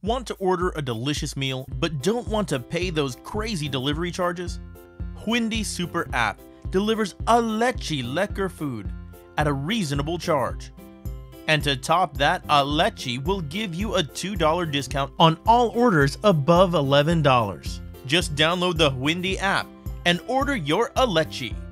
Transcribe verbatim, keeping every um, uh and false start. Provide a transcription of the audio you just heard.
Want to order a delicious meal but don't want to pay those crazy delivery charges? Hwindi Super App delivers Alechi lekker food at a reasonable charge. And to top that, Alechi will give you a two dollar discount on all orders above eleven dollars. Just download the Hwindi app and order your Alechi.